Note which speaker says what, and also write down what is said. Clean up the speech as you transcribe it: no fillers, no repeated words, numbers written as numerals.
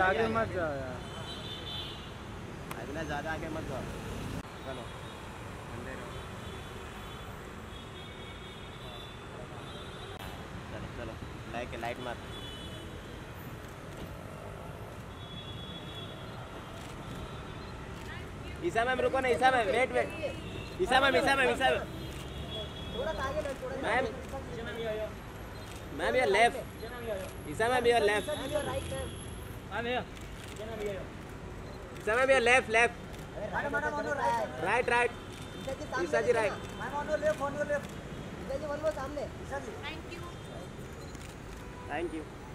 Speaker 1: आगे मत जाओ यार,
Speaker 2: अगला ज़्यादा आगे मत जाओ। चलो अंदर रहो। चलो चलो लाइट मार। ईसा मैम रुको ना, Isa ma'am wait. Isa ma'am ma'am your left. Isa ma'am your left. Isa ma'am your left. Right. Isa ji right. Thank you.